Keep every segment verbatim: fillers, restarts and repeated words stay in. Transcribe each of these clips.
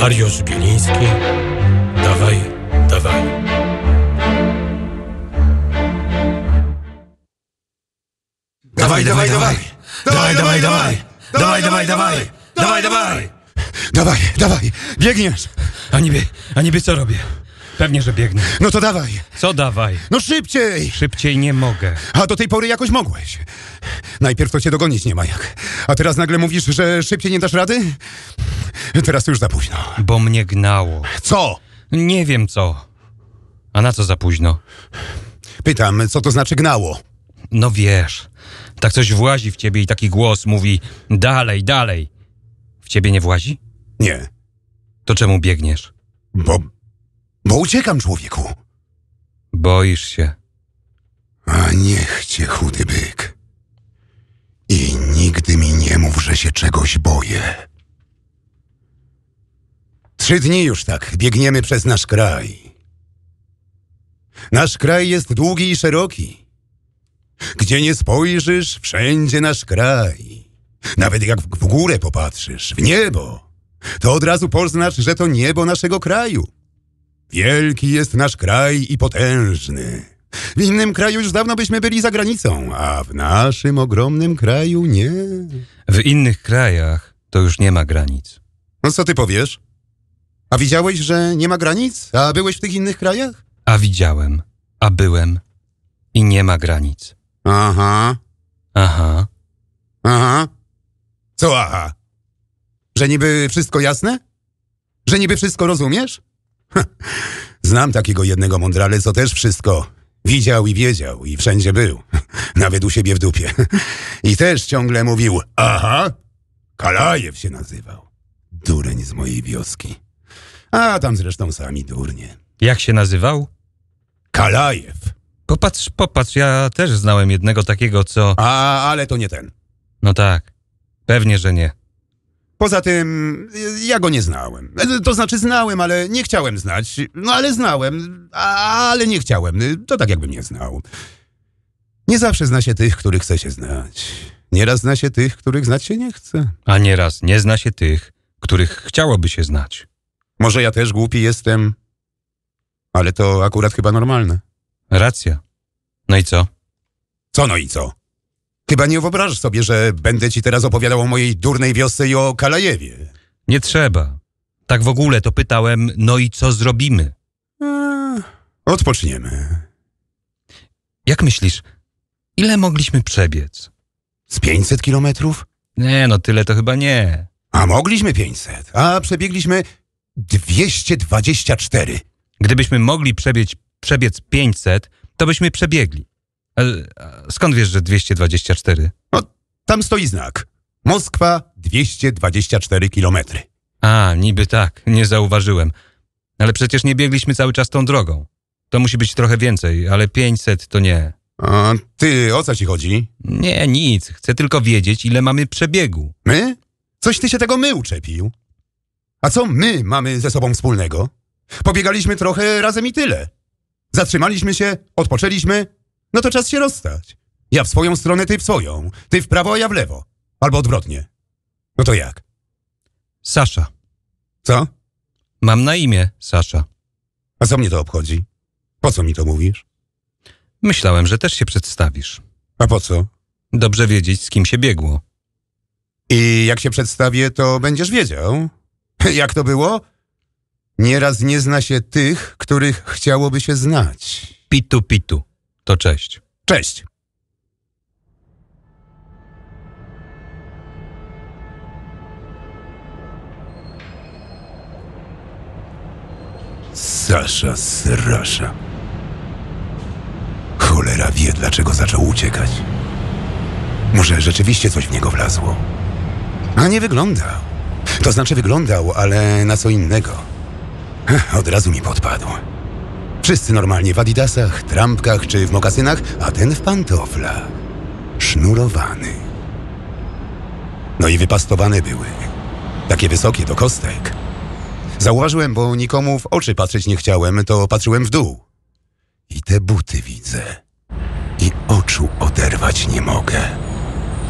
Mariusz Bieliński. Dawaj, dawaj. Dawaj, dawaj, dawaj. Dawaj, dawaj, dawaj. Dawaj, dawaj, dawaj. Dawaj, dawaj. Dawaj, dawaj. Biegniesz. A niby, a niby co robię? Pewnie, że biegnę. No to dawaj. Co dawaj? No szybciej. Szybciej nie mogę. A do tej pory jakoś mogłeś. Najpierw to cię dogonić nie ma jak. A teraz nagle mówisz, że szybciej nie dasz rady? Teraz to już za późno. Bo mnie gnało. Co? Nie wiem co. A na co za późno? Pytam, co to znaczy gnało? No wiesz, tak coś włazi w ciebie i taki głos mówi dalej, dalej. W ciebie nie włazi? Nie. To czemu biegniesz? Bo... Bo uciekam, człowieku. Boisz się. A niech cię, chudy byk. I nigdy mi nie mów, że się czegoś boję. Trzy dni już tak biegniemy przez nasz kraj. Nasz kraj jest długi i szeroki. Gdzie nie spojrzysz, wszędzie nasz kraj. Nawet jak w górę popatrzysz, w niebo, to od razu poznasz, że to niebo naszego kraju. Wielki jest nasz kraj i potężny. W innym kraju już dawno byśmy byli za granicą, a w naszym ogromnym kraju nie. W innych krajach to już nie ma granic. No co ty powiesz? A widziałeś, że nie ma granic? A byłeś w tych innych krajach? A widziałem, a byłem i nie ma granic. Aha, Aha. aha. Co aha? Że niby wszystko jasne? Że niby wszystko rozumiesz? Ha, znam takiego jednego mądrale, co też wszystko widział i wiedział i wszędzie był. Nawet u siebie w dupie. I też ciągle mówił aha. Kalajew się nazywał. Dureń z mojej wioski. A tam zresztą sami durnie. Jak się nazywał? Kalajew. Popatrz, popatrz, ja też znałem jednego takiego, co... A, ale to nie ten. No tak, pewnie, że nie. Poza tym, ja go nie znałem. To znaczy znałem, ale nie chciałem znać. No ale znałem, ale nie chciałem. To tak jakbym nie znał. Nie zawsze zna się tych, których chce się znać. Nieraz zna się tych, których znać się nie chce. A nieraz nie zna się tych, których chciałoby się znać. Może ja też głupi jestem, ale to akurat chyba normalne. Racja. No i co? Co no i co? Chyba nie wyobrażasz sobie, że będę ci teraz opowiadał o mojej durnej wiosce i o Kalajewie. Nie trzeba. Tak w ogóle to pytałem, no i co zrobimy? A, odpoczniemy. Jak myślisz, ile mogliśmy przebiec? Z pięćset kilometrów? Nie, no tyle to chyba nie. A mogliśmy pięćset, a przebiegliśmy dwieście dwadzieścia cztery. Gdybyśmy mogli przebiec, przebiec pięćset, to byśmy przebiegli. A, a skąd wiesz, że dwieście dwadzieścia cztery? No, tam stoi znak. Moskwa dwieście dwadzieścia cztery kilometry. A, niby tak, nie zauważyłem. Ale przecież nie biegliśmy cały czas tą drogą. To musi być trochę więcej, ale pięćset to nie. A ty, o co ci chodzi? Nie, nic. Chcę tylko wiedzieć, ile mamy przebiegu. My? Coś ty się tego my uczepił. A co my mamy ze sobą wspólnego? Pobiegaliśmy trochę razem i tyle. Zatrzymaliśmy się, odpoczęliśmy, no to czas się rozstać. Ja w swoją stronę, ty w swoją. Ty w prawo, a ja w lewo. Albo odwrotnie. No to jak? Sasza. Co? Mam na imię Sasza. A co mnie to obchodzi? Po co mi to mówisz? Myślałem, że też się przedstawisz. A po co? Dobrze wiedzieć, z kim się biegło. I jak się przedstawię, to będziesz wiedział. Jak to było? Nieraz nie zna się tych, których chciałoby się znać. Pitu, pitu. To cześć. Cześć. Sasza Srasza. Cholera wie, dlaczego zaczął uciekać. Może rzeczywiście coś w niego wlazło. A nie wyglądał. To znaczy wyglądał, ale na co innego. Od razu mi podpadł. Wszyscy normalnie w adidasach, trampkach czy w mokasynach, a ten w pantoflach. Sznurowany. No i wypastowane były. Takie wysokie do kostek. Zauważyłem, bo nikomu w oczy patrzeć nie chciałem, to patrzyłem w dół. I te buty widzę. I oczu oderwać nie mogę.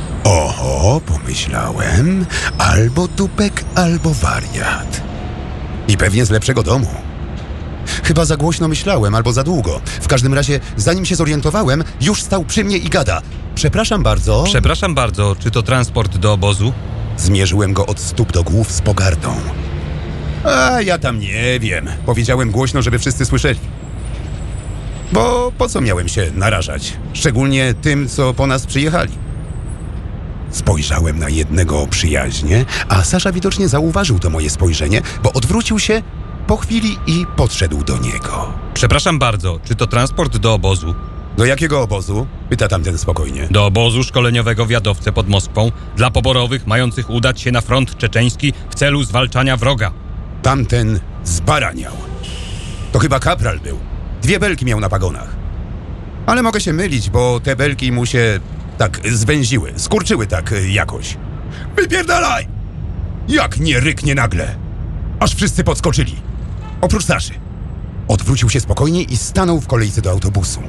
Oho, pomyślałem, albo dupek, albo wariat. I pewnie z lepszego domu. Chyba za głośno myślałem, albo za długo. W każdym razie, zanim się zorientowałem, już stał przy mnie i gada. Przepraszam bardzo. Przepraszam bardzo, czy to transport do obozu? Zmierzyłem go od stóp do głów z pogardą. A ja tam nie wiem. Powiedziałem głośno, żeby wszyscy słyszeli. Bo po co miałem się narażać? Szczególnie tym, co po nas przyjechali. Spojrzałem na jednego przyjaźnie, a Sasza widocznie zauważył to moje spojrzenie, bo odwrócił się po chwili i podszedł do niego. Przepraszam bardzo, czy to transport do obozu? Do jakiego obozu? Pyta tamten spokojnie. Do obozu szkoleniowego w Jadowce pod Moskwą dla poborowych mających udać się na front czeczeński w celu zwalczania wroga. Tamten zbaraniał. To chyba kapral był. Dwie belki miał na pagonach. Ale mogę się mylić, bo te belki mu się tak zwęziły, skurczyły tak jakoś. Wypierdalaj! Jak nie ryknie nagle. Aż wszyscy podskoczyli. Oprócz Saszy. Odwrócił się spokojnie i stanął w kolejce do autobusu.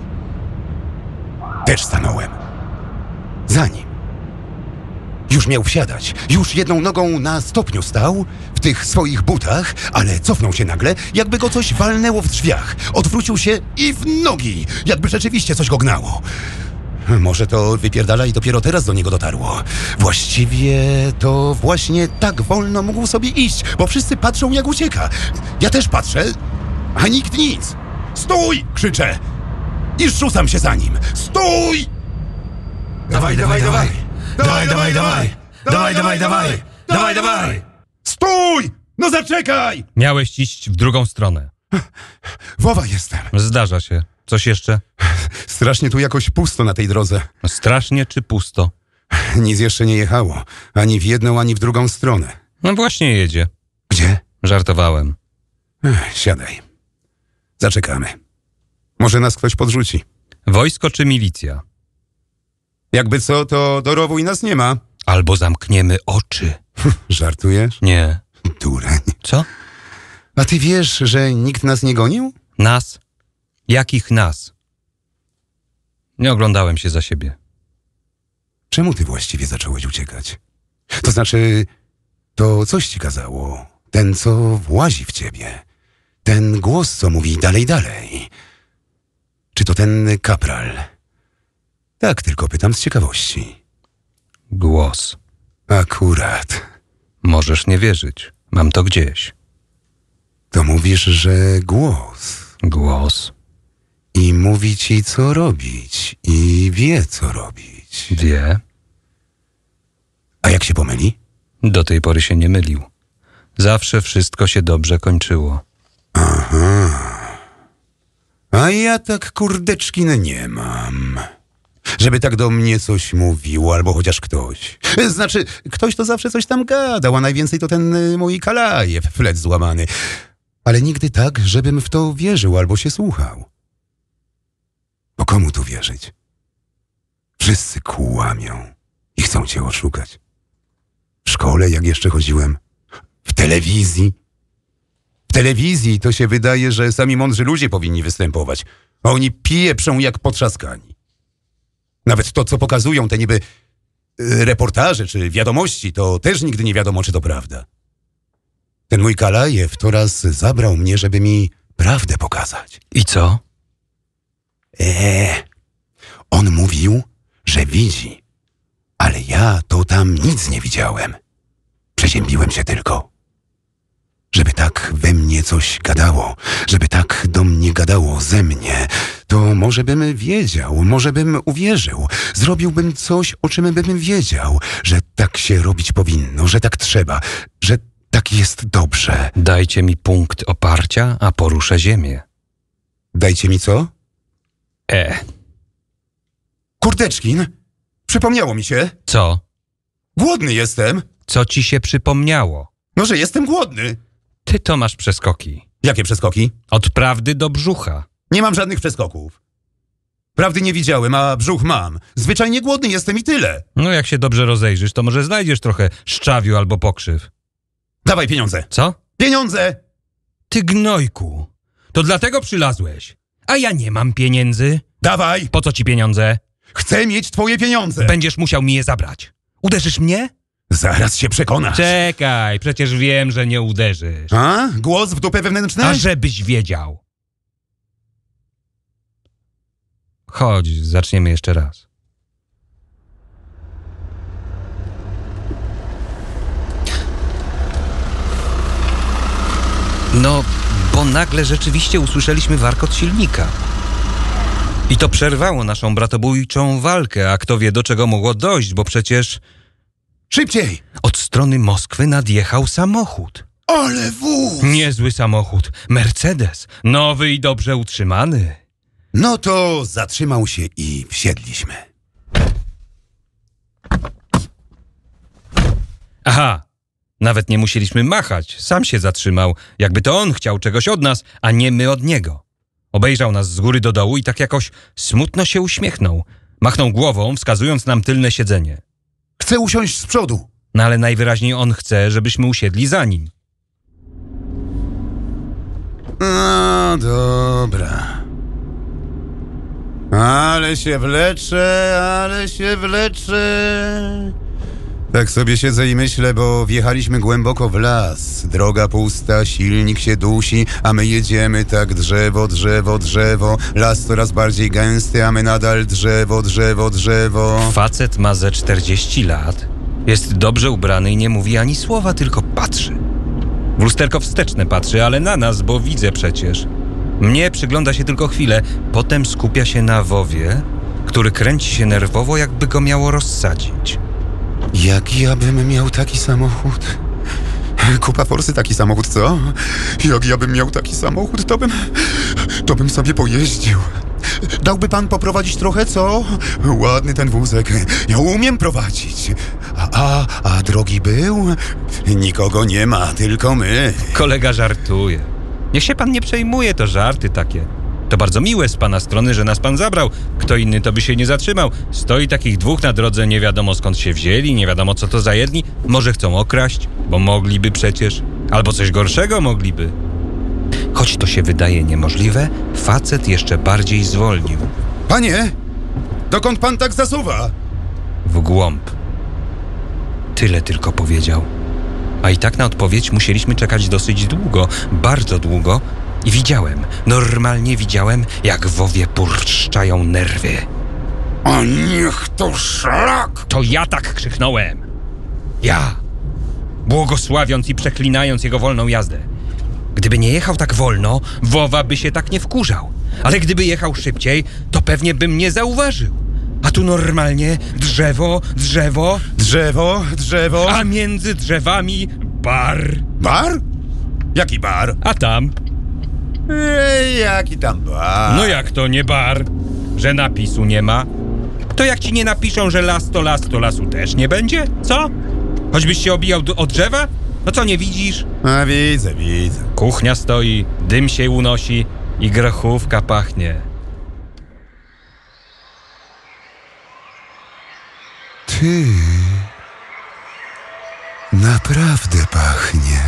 Też stanąłem. Za nim. Już miał wsiadać. Już jedną nogą na stopniu stał, w tych swoich butach, ale cofnął się nagle, jakby go coś walnęło w drzwiach. Odwrócił się i w nogi, jakby rzeczywiście coś go gnało. Może to wypierdala i dopiero teraz do niego dotarło. Właściwie to właśnie tak wolno mógł sobie iść, bo wszyscy patrzą, jak ucieka. Ja też patrzę, a nikt nic. Stój! Krzyczę. I rzucam się za nim. Stój! Dawaj, dawaj, dawaj! Dawaj, dawaj, dawaj! Dawaj, dawaj, dawaj! Dawaj, dawaj! Stój! No zaczekaj! Miałeś iść w drugą stronę. Wowa jestem. Zdarza się. Coś jeszcze? Strasznie tu jakoś pusto na tej drodze. Strasznie czy pusto? Nic jeszcze nie jechało. Ani w jedną, ani w drugą stronę. No właśnie jedzie. Gdzie? Żartowałem. Ech, siadaj. Zaczekamy. Może nas ktoś podrzuci. Wojsko czy milicja? Jakby co, to do rowu i nas nie ma. Albo zamkniemy oczy. Żartujesz? Nie. Dureń. Co? A ty wiesz, że nikt nas nie gonił? Nas? Jakich nas? Nie oglądałem się za siebie. Czemu ty właściwie zacząłeś uciekać? To znaczy, to coś ci kazało. Ten, co włazi w ciebie. Ten głos, co mówi dalej, dalej. Czy to ten kapral? Tak, tylko pytam z ciekawości. Głos. Akurat. Możesz nie wierzyć. Mam to gdzieś. To mówisz, że głos. Głos. I mówi ci, co robić. I wie, co robić. Wie. A jak się pomyli? Do tej pory się nie mylił. Zawsze wszystko się dobrze kończyło. Aha. A ja tak kurdeczkin nie mam. Żeby tak do mnie coś mówił, albo chociaż ktoś. Znaczy, ktoś to zawsze coś tam gadał, a najwięcej to ten y, mój Kalajew, flet złamany. Ale nigdy tak, żebym w to wierzył albo się słuchał. Bo komu tu wierzyć? Wszyscy kłamią i chcą cię oszukać. W szkole, jak jeszcze chodziłem. W telewizji. W telewizji to się wydaje, że sami mądrzy ludzie powinni występować. A oni pieprzą jak potrzaskani. Nawet to, co pokazują te niby y, reportaże czy wiadomości, to też nigdy nie wiadomo, czy to prawda. Ten mój Kalajew to raz zabrał mnie, żeby mi prawdę pokazać. I co? Eee, on mówił, że widzi, ale ja to tam nic nie widziałem. Przeziębiłem się tylko. Żeby tak we mnie coś gadało, żeby tak do mnie gadało ze mnie, to może bym wiedział, może bym uwierzył. Zrobiłbym coś, o czym bym wiedział, że tak się robić powinno, że tak trzeba, że tak jest dobrze. Dajcie mi punkt oparcia, a poruszę ziemię. Dajcie mi co? E. Kurdeczkin, przypomniało mi się. Co? Głodny jestem. Co ci się przypomniało? No, że jestem głodny. Ty to masz przeskoki. Jakie przeskoki? Od prawdy do brzucha. Nie mam żadnych przeskoków. Prawdy nie widziałem, a brzuch mam. Zwyczajnie głodny jestem i tyle. No jak się dobrze rozejrzysz, to może znajdziesz trochę szczawiu albo pokrzyw. Dawaj pieniądze. Co? Pieniądze! Ty gnojku. To dlatego przylazłeś. A ja nie mam pieniędzy. Dawaj! Po co ci pieniądze? Chcę mieć twoje pieniądze. Będziesz musiał mi je zabrać. Uderzysz mnie? Zaraz się przekonasz. Czekaj, przecież wiem, że nie uderzysz. A? Głos w dupę wewnętrznej? A żebyś wiedział. Chodź, zaczniemy jeszcze raz. No, bo nagle rzeczywiście usłyszeliśmy warkot silnika. I to przerwało naszą bratobójczą walkę, a kto wie, do czego mogło dojść, bo przecież Szybciej! od strony Moskwy nadjechał samochód. Ale wóz! Niezły samochód. Mercedes. Nowy i dobrze utrzymany. No to zatrzymał się i wsiedliśmy. Aha, nawet nie musieliśmy machać. Sam się zatrzymał, jakby to on chciał czegoś od nas, a nie my od niego. Obejrzał nas z góry do dołu i tak jakoś smutno się uśmiechnął. Machnął głową, wskazując nam tylne siedzenie. Chcę usiąść z przodu. No ale najwyraźniej on chce, żebyśmy usiedli za nim. No dobra. Ale się wlecze, ale się wlecze. Tak sobie siedzę i myślę, bo wjechaliśmy głęboko w las. Droga pusta, silnik się dusi, a my jedziemy tak drzewo, drzewo, drzewo. Las coraz bardziej gęsty, a my nadal drzewo, drzewo, drzewo. Facet ma ze czterdzieści lat. Jest dobrze ubrany i nie mówi ani słowa, tylko patrzy. W lusterko wsteczne patrzy, ale na nas, bo widzę przecież. Mnie przygląda się tylko chwilę, potem skupia się na Wowie, który kręci się nerwowo, jakby go miało rozsadzić. Jak ja bym miał taki samochód? Kupa forsy taki samochód, co? Jak ja bym miał taki samochód, to bym... to bym sobie pojeździł. Dałby pan poprowadzić trochę, co? Ładny ten wózek. Ja umiem prowadzić. A, a, a drogi był? Nikogo nie ma, tylko my. Kolega żartuje. Niech się pan nie przejmuje, to żarty takie. To bardzo miłe z pana strony, że nas pan zabrał. Kto inny to by się nie zatrzymał. Stoi takich dwóch na drodze, nie wiadomo skąd się wzięli, nie wiadomo co to za jedni. Może chcą okraść, bo mogliby przecież. Albo coś gorszego mogliby. Choć to się wydaje niemożliwe, facet jeszcze bardziej zwolnił. Panie, dokąd pan tak zasuwa? W głąb. Tyle tylko powiedział. A i tak na odpowiedź musieliśmy czekać dosyć długo, bardzo długo. I widziałem, normalnie widziałem, jak Wowie burszczają nerwy. A niech to szlak! To ja tak krzyknąłem. Ja. Błogosławiąc i przeklinając jego wolną jazdę. Gdyby nie jechał tak wolno, Wowa by się tak nie wkurzał. Ale gdyby jechał szybciej, to pewnie bym nie zauważył. A tu normalnie drzewo, drzewo, Drzewo, drzewo. a między drzewami bar. Bar? Jaki bar? A tam? Ej, jaki tam bar? No jak to nie bar? Że napisu nie ma? To jak ci nie napiszą, że las to las, to lasu też nie będzie? Co? Choćbyś się obijał do, od drzewa? No co, nie widzisz? A widzę, widzę. Kuchnia stoi, dym się unosi i grochówka pachnie. Ty... Naprawdę pachnie.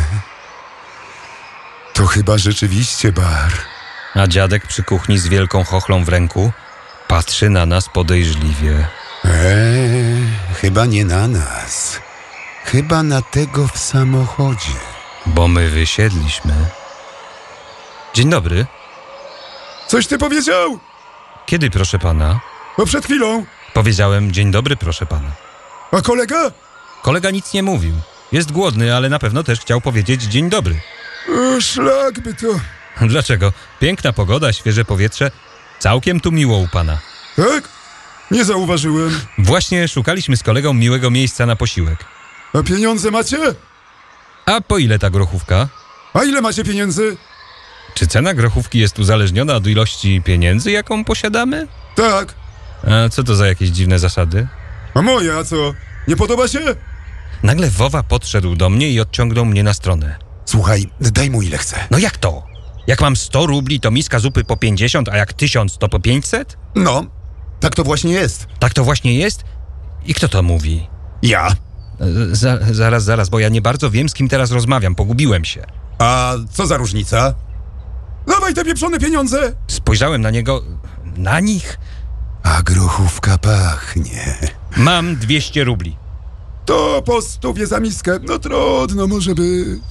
To chyba rzeczywiście bar. A dziadek przy kuchni z wielką chochlą w ręku patrzy na nas podejrzliwie. Eee, chyba nie na nas. Chyba na tego w samochodzie. Bo my wysiedliśmy. Dzień dobry. Coś ty powiedział? Kiedy, proszę pana? No przed chwilą. Powiedziałem dzień dobry, proszę pana. A kolega? Kolega nic nie mówił. Jest głodny, ale na pewno też chciał powiedzieć dzień dobry. O, szlak by to. Dlaczego? Piękna pogoda, świeże powietrze. Całkiem tu miło u pana. Tak? Nie zauważyłem. Właśnie szukaliśmy z kolegą miłego miejsca na posiłek. A pieniądze macie? A po ile ta grochówka? A ile macie pieniędzy? Czy cena grochówki jest uzależniona od ilości pieniędzy, jaką posiadamy? Tak. A co to za jakieś dziwne zasady? A moja, a co? Nie podoba się? Nagle Wowa podszedł do mnie i odciągnął mnie na stronę. Słuchaj, daj mu ile chce. No jak to? Jak mam sto rubli, to miska zupy po pięćdziesiąt, a jak tysiąc, to po pięćset? No, tak to właśnie jest. Tak to właśnie jest? I kto to mówi? Ja. Za, zaraz, zaraz, bo ja nie bardzo wiem, z kim teraz rozmawiam. Pogubiłem się. A co za różnica? Dawaj te pieprzone pieniądze! Spojrzałem na niego... Na nich? A grochówka pachnie. Mam dwieście rubli. To po stówie za miskę. No trudno może być.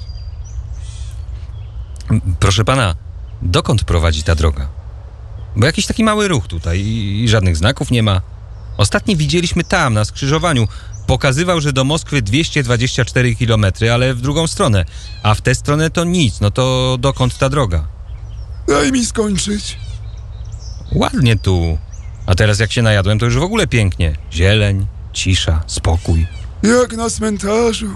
M, Proszę pana, dokąd prowadzi ta droga? Bo jakiś taki mały ruch tutaj i, i żadnych znaków nie ma. Ostatni widzieliśmy tam, na skrzyżowaniu. Pokazywał, że do Moskwy dwieście dwadzieścia cztery kilometry, ale w drugą stronę. A w tę stronę to nic. No to dokąd ta droga? Daj mi skończyć. Ładnie tu. A teraz jak się najadłem, to już w ogóle pięknie. Zieleń, cisza, spokój. Jak na cmentarzu.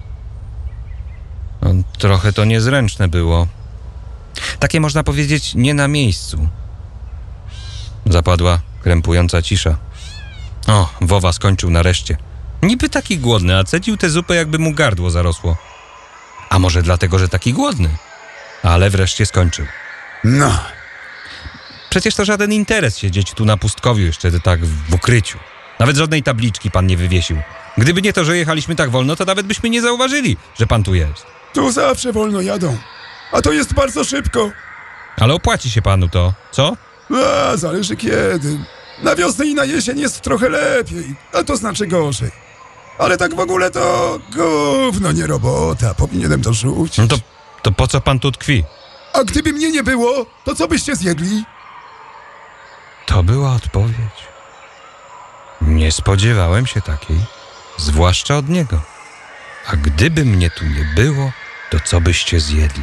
No, trochę to niezręczne było. Takie można powiedzieć nie na miejscu. Zapadła krępująca cisza. O, Wowa skończył nareszcie. Niby taki głodny, a cedził tę zupę, jakby mu gardło zarosło. A może dlatego, że taki głodny? Ale wreszcie skończył. No, Przecież to żaden interes siedzieć tu na pustkowiu jeszcze tak w ukryciu. Nawet żadnej tabliczki pan nie wywiesił. Gdyby nie to, że jechaliśmy tak wolno, to nawet byśmy nie zauważyli, że pan tu jest. tu zawsze wolno jadą. A to jest bardzo szybko. Ale opłaci się panu to, co? A, zależy kiedy. Na wiosnę i na jesień jest trochę lepiej, a to znaczy gorzej. Ale tak w ogóle to gówno, nie robota. Powinienem to rzucić. No to, to po co pan tu tkwi? A gdyby mnie nie było, to co byście zjedli? To była odpowiedź. Nie spodziewałem się takiej, zwłaszcza od niego. A gdyby mnie tu nie było, to co byście zjedli?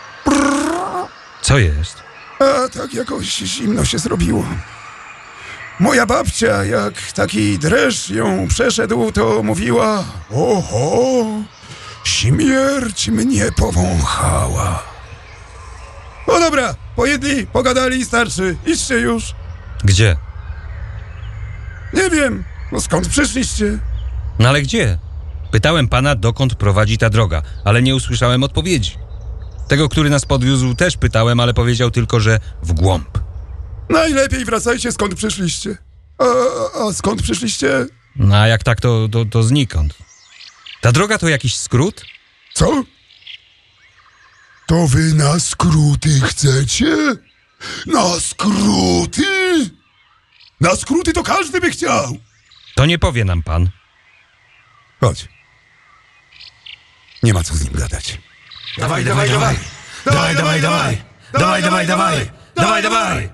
Co jest? A tak jakoś zimno się zrobiło. Moja babcia, jak taki dreszcz ją przeszedł, to mówiła: oho, śmierć mnie powąchała. No dobra, pojedli, pogadali, starczy. Idźcie już. Gdzie? Nie wiem, no skąd przyszliście? No ale gdzie? Pytałem pana, dokąd prowadzi ta droga, ale nie usłyszałem odpowiedzi. Tego, który nas podwiózł, też pytałem, ale powiedział tylko, że w głąb. Najlepiej wracajcie, skąd przyszliście. A, a skąd przyszliście? No a jak tak, to, to, to znikąd. Ta droga to jakiś skrót? Co? To wy na skróty chcecie? Na skróty? Na skróty to każdy by chciał. To nie powie nam pan. Chodź. Nie ma co z nim gadać. Dawaj, dawaj, dawaj! Dawaj, dawaj, dawaj! Dawaj, dawaj, dawaj! Dawaj, dawaj!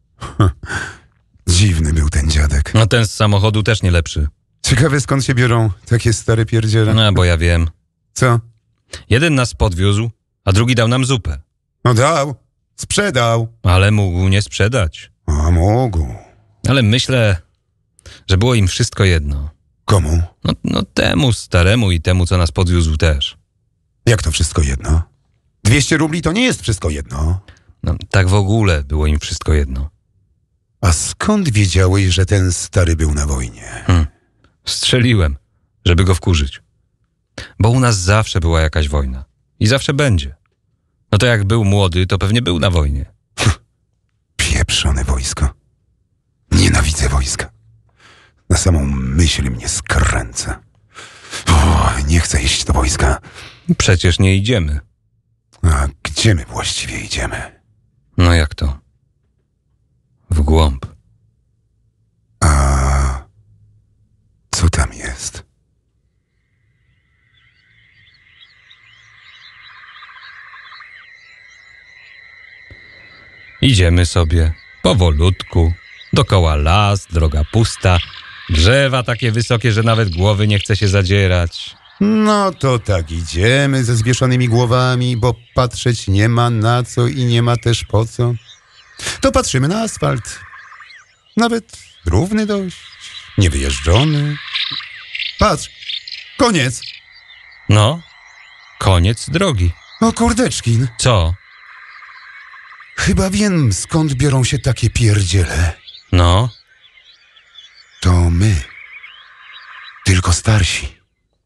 Dziwny był ten dziadek. No ten z samochodu też nie lepszy. Ciekawe, skąd się biorą takie stare pierdziele. No bo ja wiem. Co? Jeden nas podwiózł, a drugi dał nam zupę. No dał. Sprzedał. Ale mógł nie sprzedać. A mógł. Ale myślę, że było im wszystko jedno. Komu? No, no temu staremu i temu, co nas podwiózł też. Jak to wszystko jedno? dwieście rubli to nie jest wszystko jedno. No, tak w ogóle było im wszystko jedno. A skąd wiedziałeś, że ten stary był na wojnie? Hmm. Strzeliłem, żeby go wkurzyć. Bo u nas zawsze była jakaś wojna. I zawsze będzie. No to jak był młody, to pewnie był na wojnie. Pieprzone wojsko. Nienawidzę wojska. Na samą myśl mnie skręca. O, nie chcę iść do wojska. Przecież nie idziemy. A gdzie my właściwie idziemy? No jak to? W głąb. A co tam jest? Idziemy sobie powolutku. Dokoła las, droga pusta. Drzewa takie wysokie, że nawet głowy nie chce się zadzierać. No to tak idziemy ze zwieszonymi głowami, bo patrzeć nie ma na co i nie ma też po co. To patrzymy na asfalt. Nawet równy dość, niewyjeżdżony. Patrz, koniec. No, koniec drogi. O kurdeczkin, Co? chyba wiem, skąd biorą się takie pierdziele. No, To my, tylko starsi.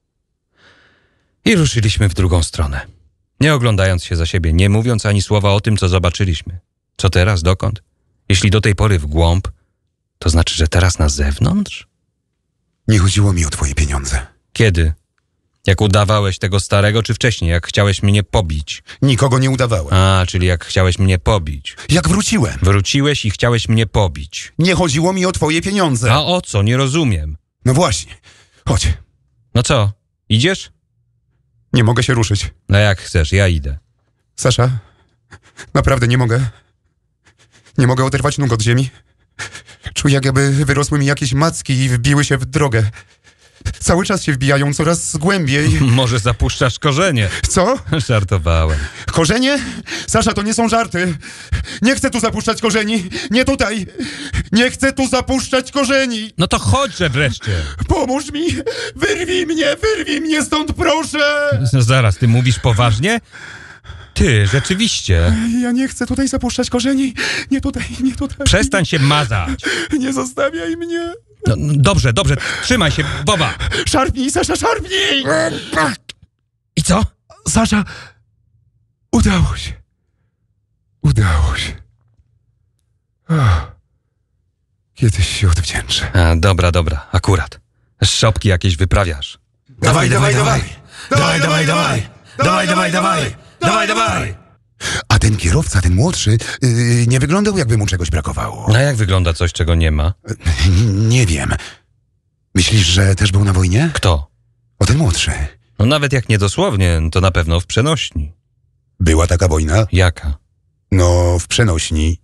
i ruszyliśmy w drugą stronę. Nie oglądając się za siebie, nie mówiąc ani słowa o tym, co zobaczyliśmy. Co teraz, dokąd? Jeśli do tej pory w głąb, to znaczy, że teraz na zewnątrz? Nie chodziło mi o twoje pieniądze. Kiedy? Jak udawałeś tego starego, czy wcześniej, jak chciałeś mnie pobić? Nikogo nie udawałem. A, czyli jak chciałeś mnie pobić. Jak wróciłem, Wróciłeś i chciałeś mnie pobić. nie chodziło mi o twoje pieniądze. A o co? Nie rozumiem. No właśnie, chodź. No co, idziesz? Nie mogę się ruszyć. No jak chcesz, ja idę. Sasza, naprawdę nie mogę. Nie mogę oderwać nóg od ziemi. Czuję, jakby wyrosły mi jakieś macki i wbiły się w drogę. Cały czas się wbijają coraz głębiej. Może zapuszczasz korzenie? Co? Żartowałem. Korzenie? Sasza, to nie są żarty. Nie chcę tu zapuszczać korzeni. Nie tutaj. Nie chcę tu zapuszczać korzeni. No to chodźże wreszcie. Pomóż mi. Wyrwij mnie, wyrwij mnie stąd, proszę. No zaraz, ty mówisz poważnie? Ty, rzeczywiście. Ja nie chcę tutaj zapuszczać korzeni. Nie tutaj, nie tutaj. Przestań się mazać. Nie zostawiaj mnie. No, no, dobrze, dobrze, trzymaj się, Boba. Szarpnij, Sasza, szarpnij. I co? Sasza, udało się. Udało się. Oh. Kiedyś się odwdzięczę. A, dobra, dobra, akurat. Szopki jakieś wyprawiasz. Dawaj, dawaj, dawaj! Dawaj, dawaj, dawaj! Dawaj, dawaj, dawaj! Dawaj, dawaj! A ten kierowca, ten młodszy, yy, nie wyglądał, jakby mu czegoś brakowało. A jak wygląda coś, czego nie ma? N- nie wiem. Myślisz, że też był na wojnie? Kto? O, ten młodszy. No nawet jak nie dosłownie, to na pewno w przenośni. Była taka wojna? Jaka? No, w przenośni.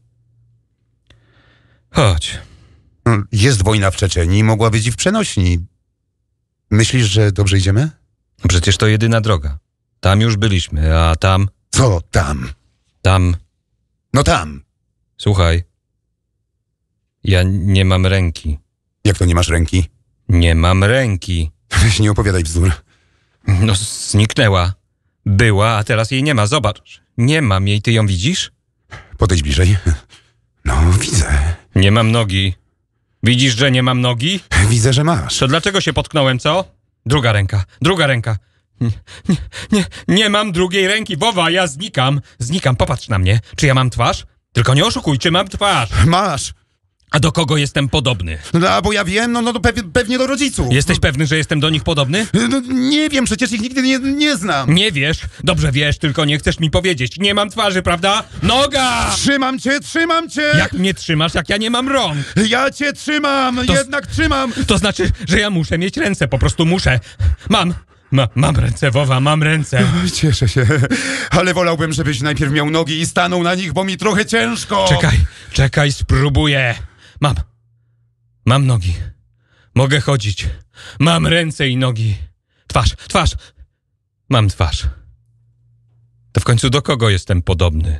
Chodź. No, jest wojna w Czeczenii, mogła być i w przenośni. Myślisz, że dobrze idziemy? Przecież to jedyna droga. Tam już byliśmy, a tam... Co tam? Tam... No tam. Słuchaj. Ja nie mam ręki. Jak to nie masz ręki? Nie mam ręki. Weź, nie opowiadaj bzdur. No, zniknęła. Była, a teraz jej nie ma. Zobacz. Nie mam jej. Ty ją widzisz? Podejdź bliżej. No, widzę. Nie mam nogi. Widzisz, że nie mam nogi? Widzę, że masz. To dlaczego się potknąłem, co? Druga ręka. Druga ręka. Nie, nie, nie, nie mam drugiej ręki. Bowa, ja znikam. Znikam. Popatrz na mnie. Czy ja mam twarz? Tylko nie oszukuj, czy mam twarz. Masz. A do kogo jestem podobny? No, a bo ja wiem, no, no to pewnie, pewnie do rodziców. Jesteś pewny, że jestem do nich podobny? No, nie wiem, przecież ich nigdy nie, nie znam. Nie wiesz. Dobrze wiesz, tylko nie chcesz mi powiedzieć. Nie mam twarzy, prawda? Noga! Trzymam cię, trzymam cię! Jak mnie trzymasz, jak ja nie mam rąk? Ja cię trzymam, To- jednak trzymam! To znaczy, że ja muszę mieć ręce, po prostu muszę. Mam, ma, mam ręce, Wowa, mam ręce. Cieszę się, ale wolałbym, żebyś najpierw miał nogi i stanął na nich, bo mi trochę ciężko. Czekaj, czekaj, spróbuję. Mam, mam nogi. Mogę chodzić. Mam ręce i nogi. Twarz, twarz. Mam twarz. To w końcu do kogo jestem podobny?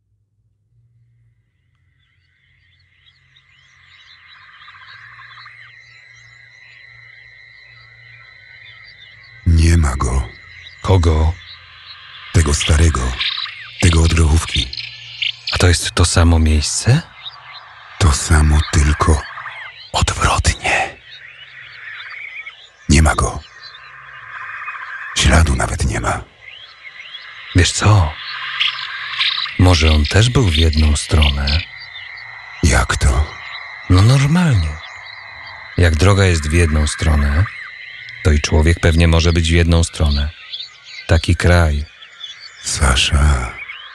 Nie ma go, Kogo? tego starego, tego od grochówki. A to jest to samo miejsce? To samo, tylko odwrotnie. Nie ma go. Śladu nawet nie ma. Wiesz co? Może on też był w jedną stronę? Jak to? No normalnie. Jak droga jest w jedną stronę, to i człowiek pewnie może być w jedną stronę. Taki kraj. Sasza,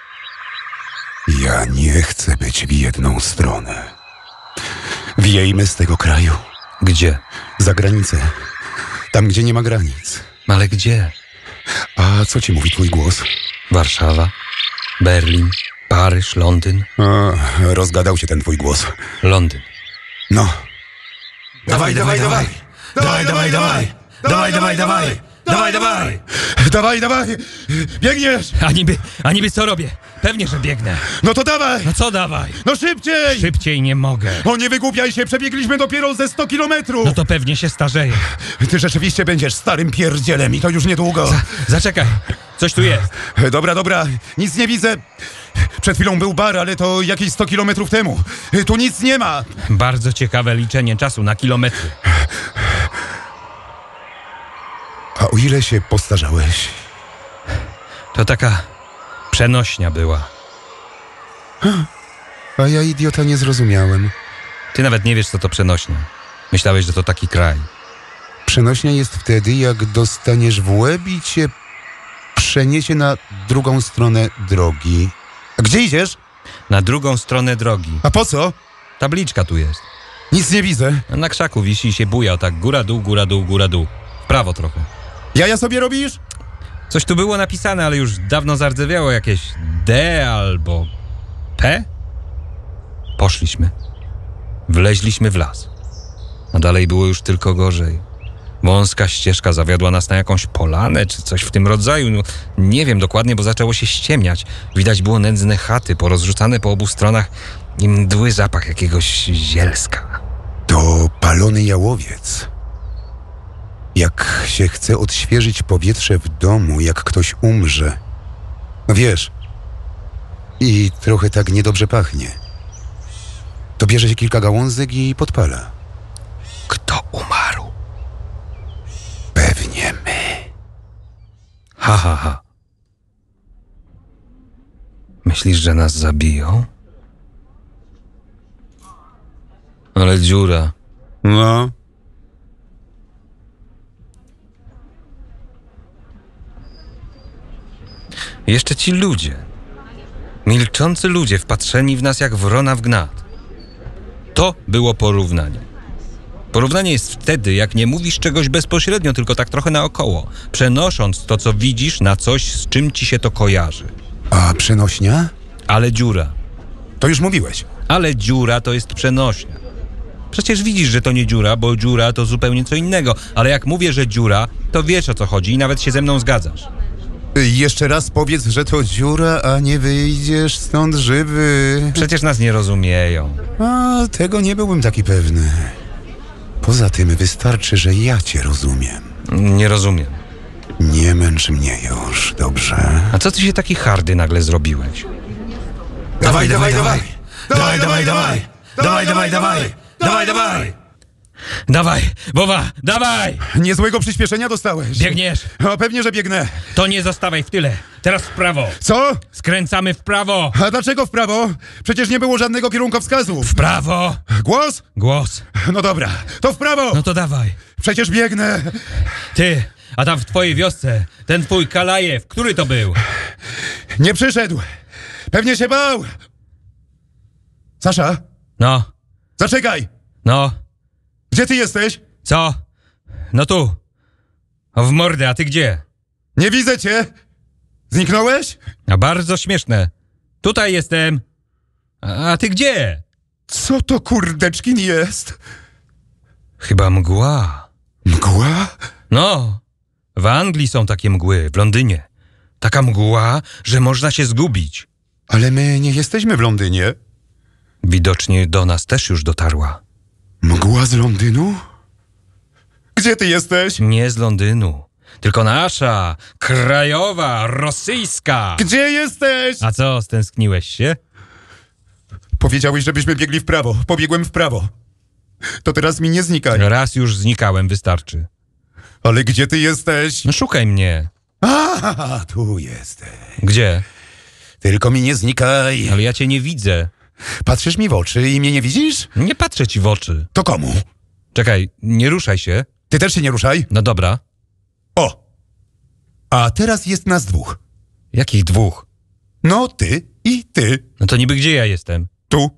ja nie chcę być w jedną stronę. Wiejmy z tego kraju. Gdzie? Za granicę. Tam, gdzie nie ma granic. Ale gdzie? A co ci mówi twój głos? Warszawa, Berlin, Paryż, Londyn. A, rozgadał się ten twój głos. Londyn. No, Dawaj, dawaj, dawaj! Dawaj, dawaj, dawaj! Dawaj, dawaj, dawaj! Dawaj, dawaj! dawaj, dawaj! Biegniesz! A niby, a niby co robię? Pewnie, że biegnę. No to dawaj! No co dawaj? No szybciej! Szybciej nie mogę. O, nie wygłupiaj się, przebiegliśmy dopiero ze sto kilometrów! No to pewnie się starzeję. Ty rzeczywiście będziesz starym pierdzielem i to już niedługo. Zaczekaj, coś tu jest. Dobra, dobra, nic nie widzę. Przed chwilą był bar, ale to jakieś sto kilometrów temu. Tu nic nie ma. Bardzo ciekawe liczenie czasu na kilometry. A o ile się postarzałeś? To taka przenośnia była. A ja, idiota, nie zrozumiałem. Ty nawet nie wiesz, co to przenośnia. Myślałeś, że to taki kraj. Przenośnia jest wtedy, jak dostaniesz w łeb i cię przeniesie na drugą stronę drogi. A gdzie idziesz? Na drugą stronę drogi. A po co? Tabliczka tu jest. Nic nie widzę. Na krzaku wisi i się buja, tak góra, dół, góra, dół, góra, dół. W prawo trochę. Jaja sobie robisz? Coś tu było napisane, ale już dawno zardzewiało, jakieś D albo P. Poszliśmy. Wleźliśmy w las. A dalej było już tylko gorzej. Wąska ścieżka zawiodła nas na jakąś polanę, czy coś w tym rodzaju. No, nie wiem dokładnie, bo zaczęło się ściemniać. Widać było nędzne chaty, porozrzucane po obu stronach i mdły zapach jakiegoś zielska. To palony jałowiec. Jak się chce odświeżyć powietrze w domu, jak ktoś umrze. No wiesz, i trochę tak niedobrze pachnie. To bierze się kilka gałązek i podpala. Kto umarł? Pewnie my. Ha, ha, ha. Myślisz, że nas zabiją? Ale dziura. No. Jeszcze ci ludzie. Milczący ludzie wpatrzeni w nas jak wrona w gnat. To było porównanie. Porównanie jest wtedy, jak nie mówisz czegoś bezpośrednio, tylko tak trochę naokoło, przenosząc to, co widzisz, na coś, z czym ci się to kojarzy. A przenośnia? Ale dziura. To już mówiłeś. Ale dziura to jest przenośnia. Przecież widzisz, że to nie dziura, bo dziura to zupełnie co innego. Ale jak mówię, że dziura, to wiesz, o co chodzi i nawet się ze mną zgadzasz. Jeszcze raz powiedz, że to dziura, a nie wyjdziesz stąd żywy. Przecież nas nie rozumieją. A, tego nie byłbym taki pewny. Poza tym wystarczy, że ja cię rozumiem. Nie rozumiem. Nie męcz mnie już, dobrze? A co ty się taki hardy nagle zrobiłeś? Dawaj, dawaj, dawaj! Dawaj, dawaj, dawaj! Dawaj, dawaj, dawaj! Dawaj, dawaj! Dawaj, Boba, dawaj! Niezłego przyspieszenia dostałeś. Biegniesz. O, pewnie, że biegnę. To nie zostawaj w tyle. Teraz w prawo. Co? Skręcamy w prawo. A dlaczego w prawo? Przecież nie było żadnego kierunkowskazu. W prawo. Głos? Głos. No dobra, to w prawo. No to dawaj. Przecież biegnę. Ty, a tam w twojej wiosce, ten twój Kalajew, który to był? Nie przyszedł. Pewnie się bał. Sasza, No, zaczekaj. no, Gdzie ty jesteś? co? No tu. O, w mordę, a ty gdzie? Nie widzę cię. Zniknąłeś? A bardzo śmieszne. Tutaj jestem. A, a ty gdzie? Co to kurdeczkin jest? Chyba mgła. Mgła? No, w Anglii są takie mgły, w Londynie. Taka mgła, że można się zgubić. Ale my nie jesteśmy w Londynie. Widocznie do nas też już dotarła. Mgła z Londynu? Gdzie ty jesteś? Nie z Londynu, tylko nasza, krajowa, rosyjska. Gdzie jesteś? A co, stęskniłeś się? Powiedziałeś, żebyśmy biegli w prawo. Pobiegłem w prawo. To teraz mi nie znikaj. Raz już znikałem, wystarczy. Ale gdzie ty jesteś? No szukaj mnie. A, tu jesteś. Gdzie? Tylko mi nie znikaj. Ale ja cię nie widzę. Patrzysz mi w oczy i mnie nie widzisz? Nie patrzę ci w oczy. To komu? Czekaj, nie ruszaj się. Ty też się nie ruszaj. No dobra. O! A teraz jest nas dwóch. Jakich dwóch? No, ty i ty. No to niby gdzie ja jestem? Tu.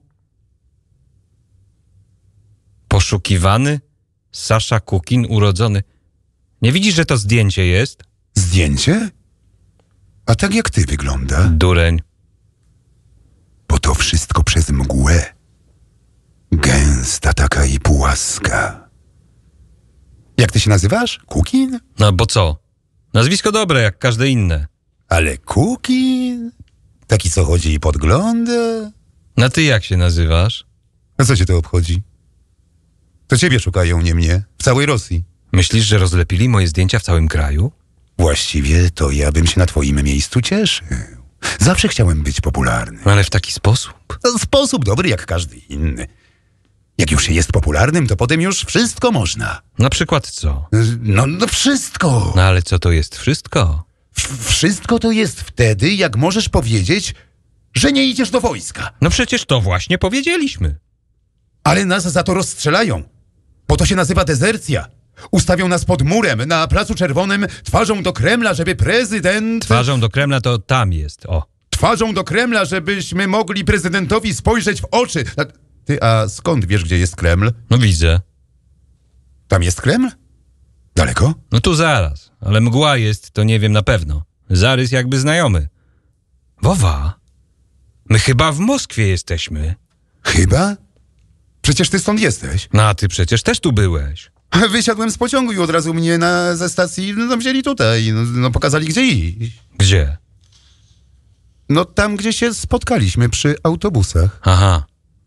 Poszukiwany? Sasza Kukin, urodzony. Nie widzisz, że to zdjęcie jest? Zdjęcie? A tak jak ty wygląda? Dureń. Bo to wszystko przez mgłę. Gęsta taka i płaska. Jak ty się nazywasz? Kukin? No bo co? Nazwisko dobre, jak każde inne. Ale Kukin? Taki, co chodzi i podgląda? A ty jak się nazywasz? A co cię to obchodzi? To ciebie szukają, nie mnie. W całej Rosji. Myślisz, że rozlepili moje zdjęcia w całym kraju? Właściwie to ja bym się na twoim miejscu cieszył. Zawsze chciałem być popularny. Ale w taki sposób. To sposób dobry jak każdy inny. Jak już się jest popularnym, to potem już wszystko można. Na przykład co? No, no wszystko. No ale co to jest wszystko? W- wszystko to jest wtedy, jak możesz powiedzieć, że nie idziesz do wojska. No przecież to właśnie powiedzieliśmy. Ale nas za to rozstrzelają. Bo to się nazywa dezercja. Ustawią nas pod murem na Placu Czerwonym twarzą do Kremla, żeby prezydent... Twarzą do Kremla to tam jest, o. Twarzą do Kremla, żebyśmy mogli prezydentowi spojrzeć w oczy. A ty, a skąd wiesz, gdzie jest Kreml? No widzę. Tam jest Kreml? Daleko? No tu zaraz, ale mgła jest, to nie wiem na pewno. Zarys jakby znajomy. Wowa, my chyba w Moskwie jesteśmy. Chyba? Przecież ty stąd jesteś. No a ty przecież też tu byłeś. Wysiadłem z pociągu i od razu mnie na, ze stacji no, wzięli tutaj. No, no pokazali gdzie iść. Gdzie? No tam, gdzie się spotkaliśmy przy autobusach. Aha.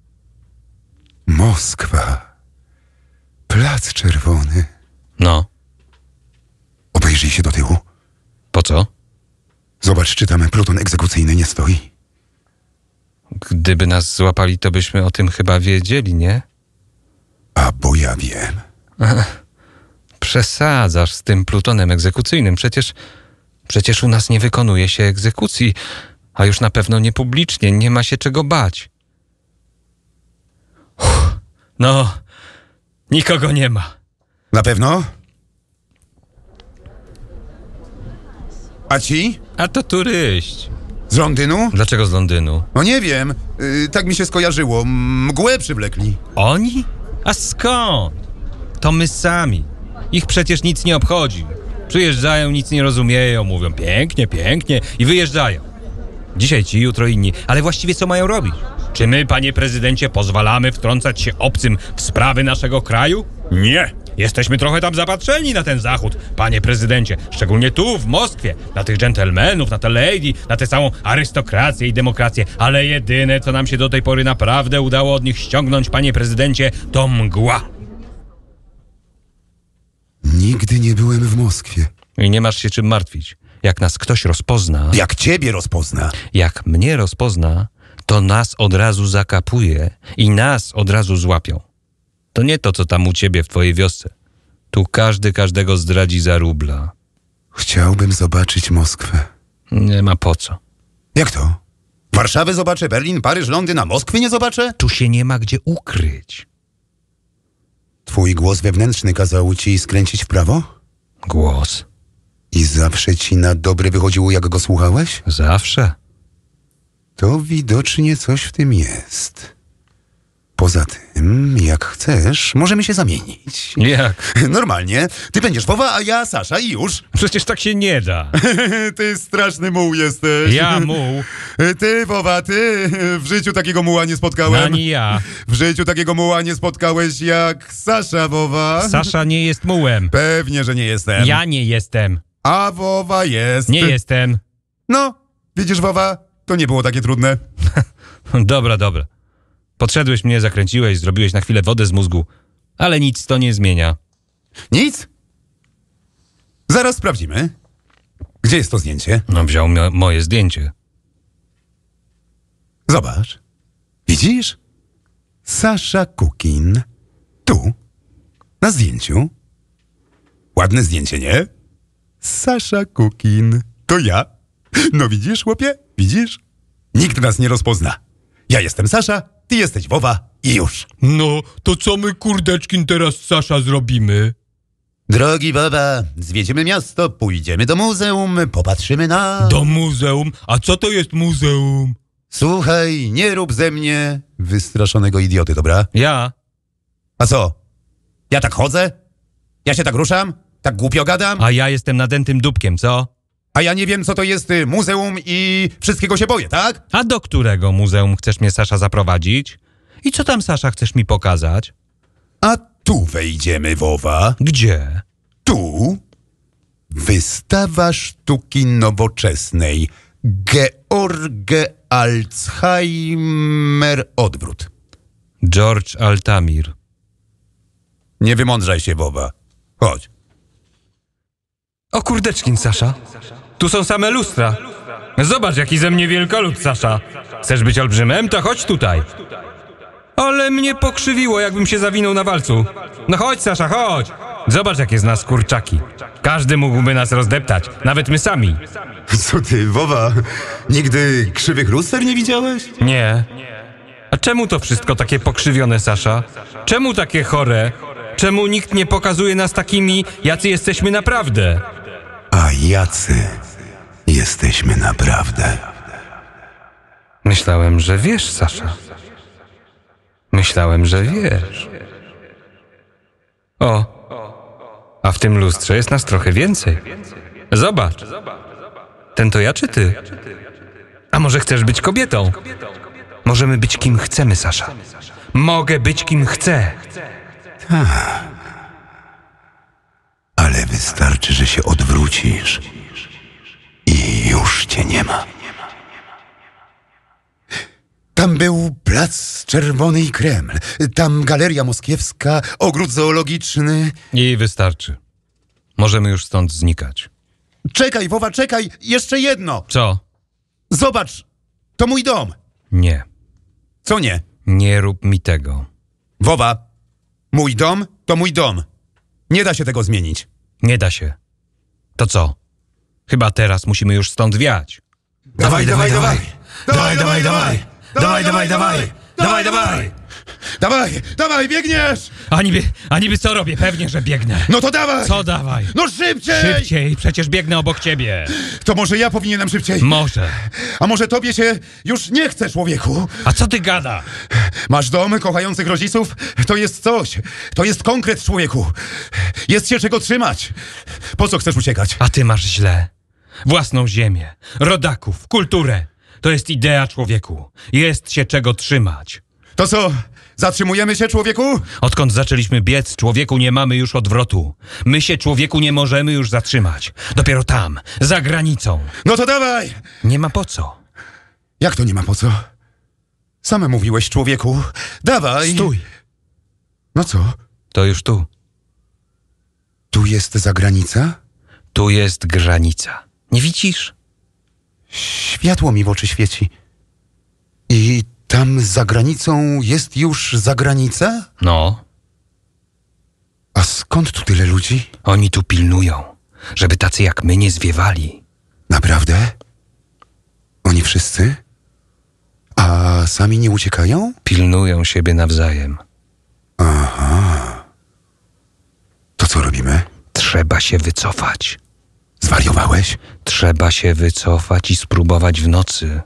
Moskwa. Plac Czerwony. No, Obejrzyj się do tyłu. po co? Zobacz, czy tam pluton egzekucyjny nie stoi. Gdyby nas złapali, to byśmy o tym chyba wiedzieli, nie? A bo ja wiem. Przesadzasz z tym plutonem egzekucyjnym. Przecież, przecież u nas nie wykonuje się egzekucji, a już na pewno nie publicznie. Nie ma się czego bać. Uff, no, nikogo nie ma. Na pewno? A ci? A to turyści. Z Londynu? Dlaczego z Londynu? No nie wiem. Yy, tak mi się skojarzyło. Mgłę przywlekli. Oni? A skąd? To my sami. Ich przecież nic nie obchodzi. Przyjeżdżają, nic nie rozumieją, mówią pięknie, pięknie i wyjeżdżają. Dzisiaj ci, jutro inni. Ale właściwie co mają robić? Czy my, panie prezydencie, pozwalamy wtrącać się obcym w sprawy naszego kraju? Nie. Jesteśmy trochę tam zapatrzeni na ten zachód, panie prezydencie. Szczególnie tu, w Moskwie. Na tych dżentelmenów, na te lady, na tę całą arystokrację i demokrację. Ale jedyne, co nam się do tej pory naprawdę udało od nich ściągnąć, panie prezydencie, to mgła. Nigdy nie byłem w Moskwie. I nie masz się czym martwić. Jak nas ktoś rozpozna, Jak ciebie rozpozna. jak mnie rozpozna, to nas od razu zakapuje i nas od razu złapią. To nie to, co tam u ciebie w twojej wiosce. Tu każdy każdego zdradzi za rubla. Chciałbym zobaczyć Moskwę. Nie ma po co. Jak to? Warszawę zobaczę, Berlin, Paryż, Londyn, a Moskwy nie zobaczę? Tu się nie ma gdzie ukryć. Twój głos wewnętrzny kazał ci skręcić w prawo? Głos. I zawsze ci na dobre wychodziło, jak go słuchałeś? Zawsze. To widocznie coś w tym jest. Poza tym, jak chcesz, możemy się zamienić. Jak? Normalnie. Ty będziesz Wowa, a ja Sasza i już. Przecież tak się nie da. Ty straszny muł jesteś. Ja muł, Ty, Wowa, ty w życiu takiego muła nie spotkałem. ani ja. W życiu takiego muła nie spotkałeś jak Sasza, Wowa. Sasza nie jest mułem. Pewnie, że nie jestem. Ja nie jestem. A Wowa jest. Nie jestem. No, widzisz, Wowa, to nie było takie trudne. Dobra, dobra. Podszedłeś mnie, zakręciłeś, zrobiłeś na chwilę wodę z mózgu. Ale nic to nie zmienia. Nic? Zaraz sprawdzimy. Gdzie jest to zdjęcie? No wziął mo- moje zdjęcie. Zobacz. Widzisz? Sasza Kukin. Tu. Na zdjęciu. Ładne zdjęcie, nie? Sasza Kukin. To ja. No widzisz, chłopie? Widzisz? Nikt nas nie rozpozna. Ja jestem Sasza, ty jesteś Wowa i już. No, to co my, kurdeczkin, teraz Sasza zrobimy? Drogi Wowa, zwiedzimy miasto, pójdziemy do muzeum, popatrzymy na... Do muzeum? A co to jest muzeum? Słuchaj, nie rób ze mnie wystraszonego idioty, dobra? Ja? A co? Ja tak chodzę? Ja się tak ruszam? Tak głupio gadam? A ja jestem nadętym dupkiem, co? A ja nie wiem, co to jest y, muzeum i wszystkiego się boję, tak? A do którego muzeum chcesz mnie, Sasza, zaprowadzić? I co tam, Sasza, chcesz mi pokazać? A tu wejdziemy, Wowa. Gdzie? Tu wystawa sztuki nowoczesnej. George Alzheimer odwrót. George Altamir. Nie wymądrzaj się, Wowa. Chodź. O kurdeczkin, Sasza. Tu są same lustra. Zobacz, jaki ze mnie wielkolud, Sasza. Chcesz być olbrzymem? To chodź tutaj. Ale mnie pokrzywiło, jakbym się zawinął na walcu. No chodź, Sasza, chodź. Zobacz, jakie z nas kurczaki. Każdy mógłby nas rozdeptać, nawet my sami. Co ty, Wowa? Nigdy krzywych luster nie widziałeś? Nie. A czemu to wszystko takie pokrzywione, Sasza? Czemu takie chore? Czemu nikt nie pokazuje nas takimi, jacy jesteśmy naprawdę? A jacy jesteśmy naprawdę? Myślałem, że wiesz, Sasza. Myślałem, że wiesz. O, A w tym lustrze jest nas trochę więcej. Zobacz. Ten to ja czy ty? A może chcesz być kobietą? Możemy być kim chcemy, Sasza. Mogę być kim chcę. Ale wystarczy, że się odwrócisz i już cię nie ma. Tam był plac Czerwony i Kreml, tam Galeria Moskiewska, ogród zoologiczny. I wystarczy. Możemy już stąd znikać. Czekaj, Wowa, czekaj, jeszcze jedno. Co? Zobacz, to mój dom. Nie. Co nie? Nie rób mi tego. Wowa, mój dom to mój dom. Nie da się tego zmienić. Nie da się. To co? Chyba teraz musimy już stąd wiać. Dawaj, dawaj, dawaj! Dawaj, dawaj, dawaj! Dawaj, dawaj, dawaj! Dawaj, dawaj! Dawaj, dawaj, biegniesz! A niby, a niby co robię? Pewnie, że biegnę. No to dawaj! Co dawaj? No szybciej! Szybciej, przecież biegnę obok ciebie. To może ja powinienem szybciej? Może. A może tobie się już nie chce, człowieku? A co ty gada? Masz dom kochających rodziców? To jest coś. To jest konkret, człowieku. Jest się czego trzymać. Po co chcesz uciekać? A ty masz źle. Własną ziemię, rodaków, kulturę. To jest idea, człowieku. Jest się czego trzymać. To co? Zatrzymujemy się, człowieku? Odkąd zaczęliśmy biec, człowieku, nie mamy już odwrotu. My się, człowieku, nie możemy już zatrzymać. Dopiero tam, za granicą. No to dawaj! Nie ma po co. Jak to nie ma po co? Sam mówiłeś, człowieku. Dawaj! Stój. No co? To już tu. Tu jest zagranica? Tu jest granica. Nie widzisz? Światło mi w oczy świeci. I tam za granicą jest już zagranica? No, A skąd tu tyle ludzi? oni tu pilnują, żeby tacy jak my nie zwiewali. Naprawdę? Oni wszyscy? A sami nie uciekają? Pilnują siebie nawzajem. To co robimy? Trzeba się wycofać. Zwariowałeś? Trzeba się wycofać i spróbować w nocy.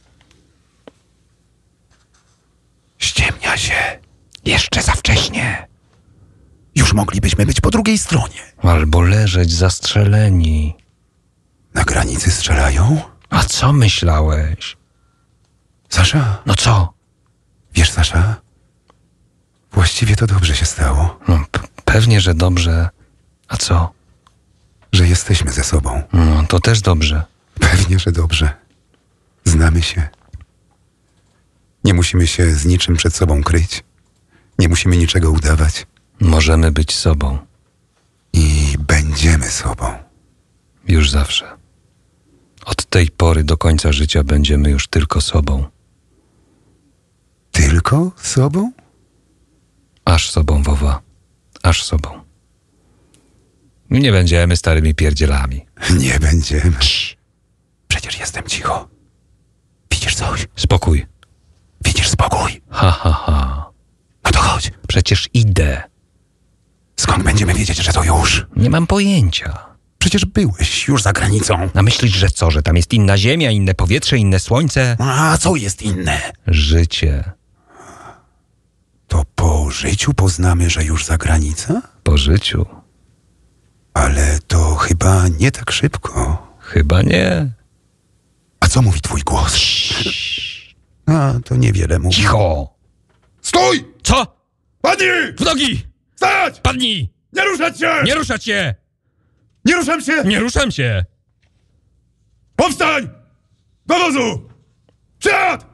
Ściemnia się. Jeszcze za wcześnie. Już moglibyśmy być po drugiej stronie. Albo leżeć zastrzeleni. Na granicy strzelają? A co myślałeś? Sasza? No co? Wiesz, Sasza? Właściwie to dobrze się stało, No, p- pewnie, że dobrze. A co? że jesteśmy ze sobą. No, to też dobrze. Pewnie, że dobrze. Znamy się. Nie musimy się z niczym przed sobą kryć. Nie musimy niczego udawać. Możemy być sobą. I będziemy sobą. Już zawsze. Od tej pory do końca życia będziemy już tylko sobą. Tylko sobą? Aż sobą, Wowa. Aż sobą. Nie będziemy starymi pierdzielami. Nie będziemy. Przecież jestem cicho. Widzisz coś? Spokój. Widzisz spokój? Ha, ha, ha. No to chodź. Przecież idę. Skąd będziemy wiedzieć, że to już? Nie mam pojęcia. Przecież byłeś już za granicą. A myślisz, że co? Że tam jest inna ziemia, inne powietrze, inne słońce? A co jest inne? Życie. To po życiu poznamy, że już za granica? Po życiu? Ale to chyba nie tak szybko. Chyba nie. A co mówi twój głos? A, to niewiele mówi. Cicho! Stój! Co? Padnij! W nogi! Stać! Padnij! Nie ruszać się! Nie ruszać się! Nie ruszam się! Nie ruszam się! Powstań! Do wozu! Wsiad!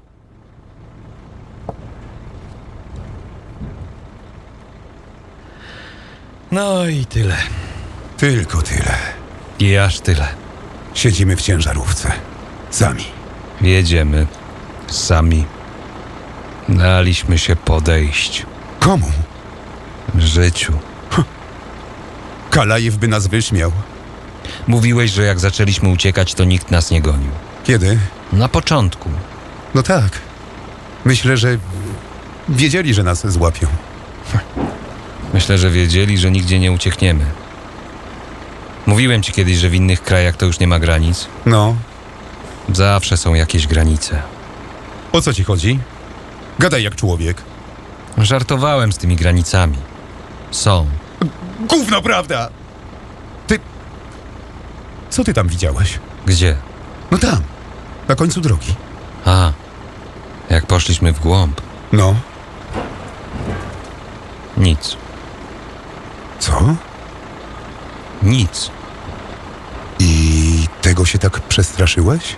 No i tyle. Tylko tyle. I aż tyle. Siedzimy w ciężarówce. Sami. Jedziemy. Sami. Daliśmy się podejść. Komu? Życiu. Kalajew by nas wyśmiał. Mówiłeś, że jak zaczęliśmy uciekać, to nikt nas nie gonił. Kiedy? Na początku. No tak. Myślę, że wiedzieli, że nas złapią. Myślę, że wiedzieli, że nigdzie nie uciekniemy. Mówiłem ci kiedyś, że w innych krajach to już nie ma granic. No, Zawsze są jakieś granice. o co ci chodzi? Gadaj jak człowiek. Żartowałem z tymi granicami. Są. Gówno prawda! Ty... Co ty tam widziałeś? Gdzie? No tam, na końcu drogi. A, jak poszliśmy w głąb. No, Nic. co? Nic. I tego się tak przestraszyłeś?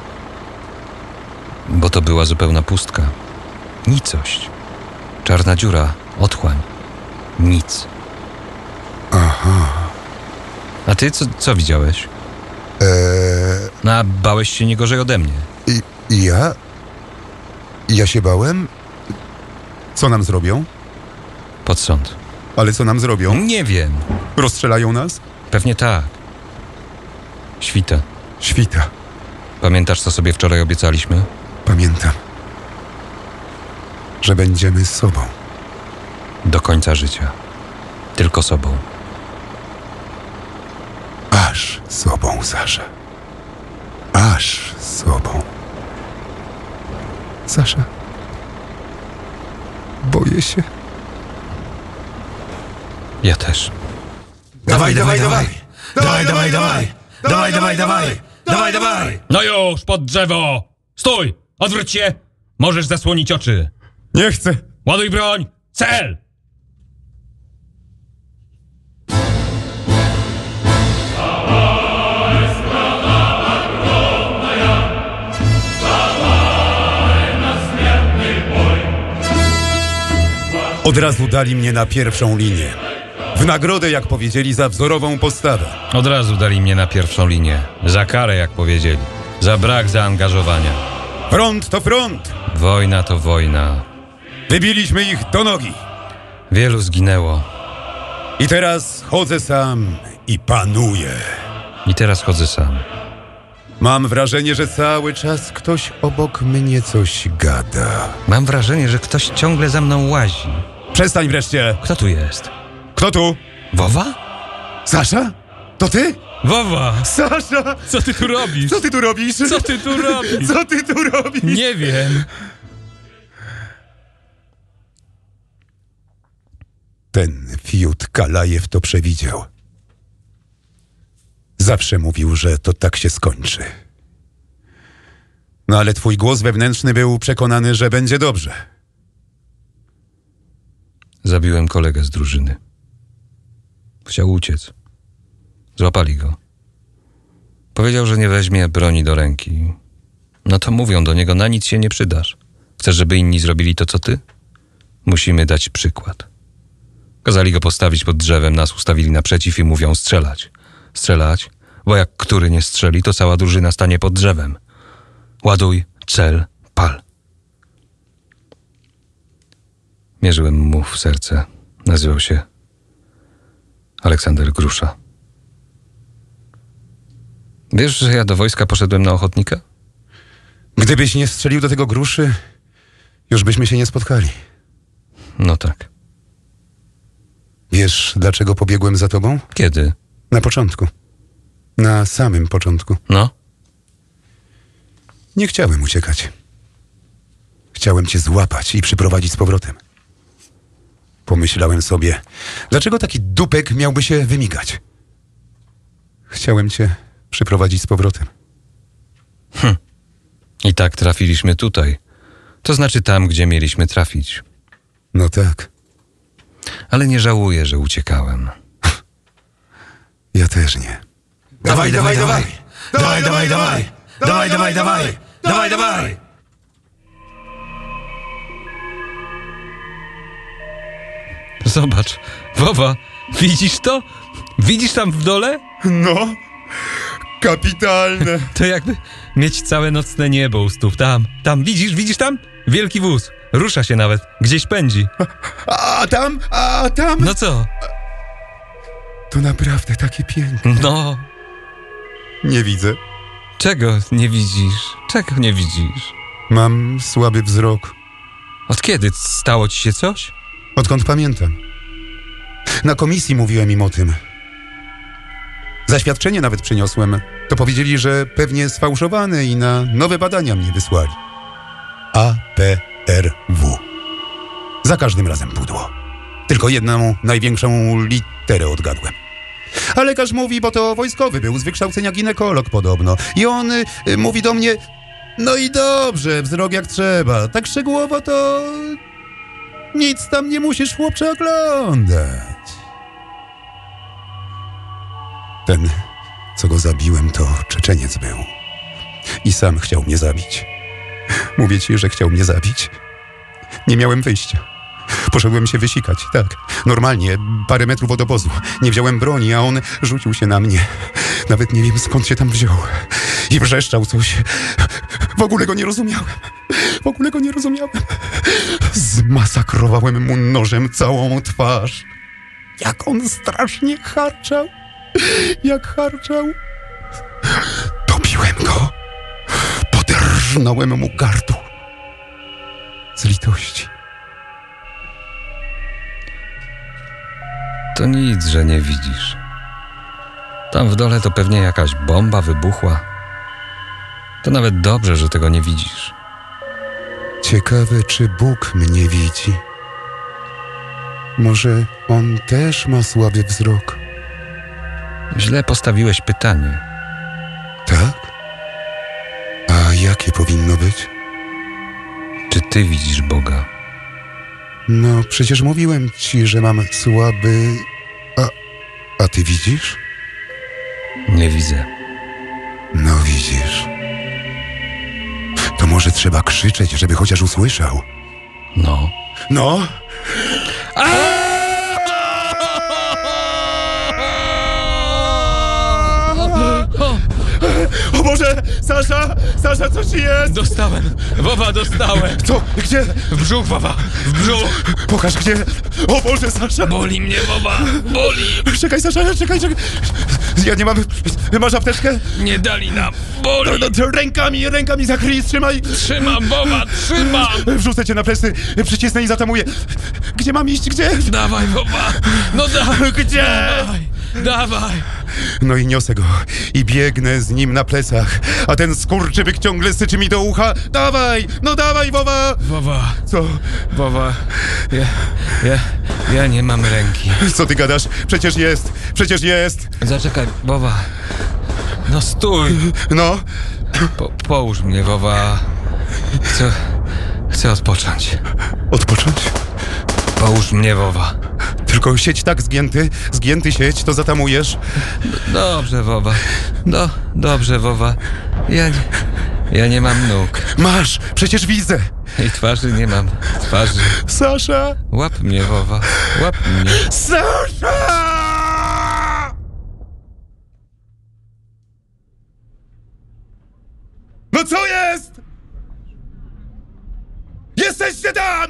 Bo to była zupełna pustka. Nicość. Czarna dziura. Otchłań. Nic. Aha. A ty co, co widziałeś? Eee, No, a bałeś się nie gorzej ode mnie. i, i ja? Ja się bałem? Co nam zrobią? Pod sąd. Ale co nam zrobią? Nie wiem. Rozstrzelają nas? Pewnie tak. Świta. Świta. Pamiętasz, co sobie wczoraj obiecaliśmy? Pamiętam, że będziemy z sobą. Do końca życia. Tylko sobą. Aż sobą, Sasza. Aż sobą. Sasza. Boję się. Ja też. Dawaj, dawaj, dawaj! Dawaj, dawaj, dawaj! Dawaj, dawaj, dawaj! Dawaj, dawaj! No już, pod drzewo! Stój! Odwróć się! Możesz zasłonić oczy. Nie chcę. Ładuj broń! Cel! Od razu dali mnie na pierwszą linię. W nagrodę, jak powiedzieli, za wzorową postawę. Od razu dali mnie na pierwszą linię. Za karę, jak powiedzieli. Za brak zaangażowania. Front to front. Wojna to wojna. Wybiliśmy ich do nogi. Wielu zginęło. I teraz chodzę sam i panuję. I teraz chodzę sam. Mam wrażenie, że cały czas ktoś obok mnie coś gada. Mam wrażenie, że ktoś ciągle za mną łazi. Przestań wreszcie. Kto tu jest? Kto tu? Wowa? Sasza? To ty? Wowa! Sasza! Co ty tu robisz? Co ty tu robisz? Co ty tu robisz? Co ty tu robisz? Nie wiem. Ten fiut Kalajew to przewidział. Zawsze mówił, że to tak się skończy. No ale twój głos wewnętrzny był przekonany, że będzie dobrze. Zabiłem kolegę z drużyny. Chciał uciec. Złapali go. Powiedział, że nie weźmie broni do ręki. No to mówią do niego, na nic się nie przydasz. Chcesz, żeby inni zrobili to, co ty? Musimy dać przykład. Kazali go postawić pod drzewem, nas ustawili naprzeciw i mówią strzelać. Strzelać, bo jak który nie strzeli, to cała drużyna stanie pod drzewem. Ładuj, cel, pal. Mierzyłem mu w serce. Nazywał się Aleksander Grusza. Wiesz, że ja do wojska poszedłem na ochotnika? Gdybyś nie strzelił do tego Gruszy, już byśmy się nie spotkali. No tak. Wiesz, dlaczego pobiegłem za tobą? Kiedy? Na początku. Na samym początku. No? Nie chciałem uciekać. Chciałem cię złapać i przyprowadzić z powrotem. Pomyślałem sobie, dlaczego taki dupek miałby się wymigać? Chciałem cię przyprowadzić z powrotem. Hm. I tak trafiliśmy tutaj. To znaczy tam, gdzie mieliśmy trafić. No tak, Ale nie żałuję, że uciekałem. ja też nie. Dawaj, dawaj, dawaj! Dawaj, dawaj, dawaj! Dawaj, dawaj, dawaj! Dawaj, dawaj! Zobacz, Wowa, widzisz to? Widzisz tam w dole? No, kapitalne. To jakby mieć całe nocne niebo u stóp. Tam, tam, widzisz, widzisz tam? Wielki wóz. Rusza się nawet. Gdzieś pędzi. A tam, a tam. No co? To naprawdę takie piękne. No. Nie widzę. Czego nie widzisz? Czego nie widzisz? Mam słaby wzrok. Od kiedy stało ci się coś? Odkąd pamiętam. Na komisji mówiłem im o tym. Zaświadczenie nawet przyniosłem. To powiedzieli, że pewnie sfałszowane i na nowe badania mnie wysłali. A P R W. Za każdym razem pudło. Tylko jedną największą lit... Tere odgadłem. A lekarz mówi, bo to wojskowy był, z wykształcenia ginekolog podobno. I on y, y, mówi do mnie, no i dobrze, wzrok jak trzeba. Tak szczegółowo to nic tam nie musisz, chłopcze, oglądać. Ten, co go zabiłem, to Czeczeniec był. I sam chciał mnie zabić. Mówię ci, że chciał mnie zabić. Nie miałem wyjścia. Poszedłem się wysikać, tak. Normalnie, parę metrów od obozu. Nie wziąłem broni, a on rzucił się na mnie. Nawet nie wiem, skąd się tam wziął. I wrzeszczał coś. W ogóle go nie rozumiałem. W ogóle go nie rozumiałem. Zmasakrowałem mu nożem całą twarz. Jak on strasznie harczał. Jak harczał. Dobiłem go. Poderżnąłem mu gardło. Z litości. To nic, że nie widzisz. Tam w dole to pewnie jakaś bomba wybuchła. To nawet dobrze, że tego nie widzisz. Ciekawe, czy Bóg mnie widzi. Może on też ma słaby wzrok? Źle postawiłeś pytanie. Tak? A jakie powinno być? Czy ty widzisz Boga? No, przecież mówiłem ci, że mam słaby... A, a ty widzisz? Nie widzę. No widzisz. To może trzeba krzyczeć, żeby chociaż usłyszał. No. No? O Boże! Sasza! Sasza, co ci jest? Dostałem! Wowa, dostałem! Co? Gdzie? W brzuch, Wowa! W brzuch! Pokaż gdzie! O Boże, Sasza! Boli mnie, Wowa! Boli! Czekaj, Sasza, czekaj, czekaj! Ja nie mam... Masz apteczkę? Nie dali nam! No, Boli! no, rękami, rękami zakryj, trzymaj! Trzymam, Wowa, trzymam! Wrzucę cię na plecy, przycisnę i zatamuję. Gdzie mam iść, gdzie? Dawaj, Wowa! No dawaj! Gdzie? Dawaj! Dawaj! No i niosę go i biegnę z nim na plecach, a ten skurczybyk ciągle syczy mi do ucha. Dawaj, no dawaj, Wowa! Wowa, Co? Wowa, ja, ja, ja nie mam ręki. Co ty gadasz? Przecież jest, przecież jest. Zaczekaj, Wowa. No stój. No, Po, połóż mnie, Wowa. Chcę, chcę odpocząć. odpocząć? Połóż mnie, Wowa. Tylko siedź tak zgięty, zgięty siedź, to zatamujesz. Dobrze, Wowa. Do, dobrze, Wowa. Ja nie, ja nie mam nóg. Masz, przecież widzę. I twarzy nie mam. Twarzy. Sasza! Łap mnie, Wowa. Łap mnie. Sasza! No co jest? Jesteście tam!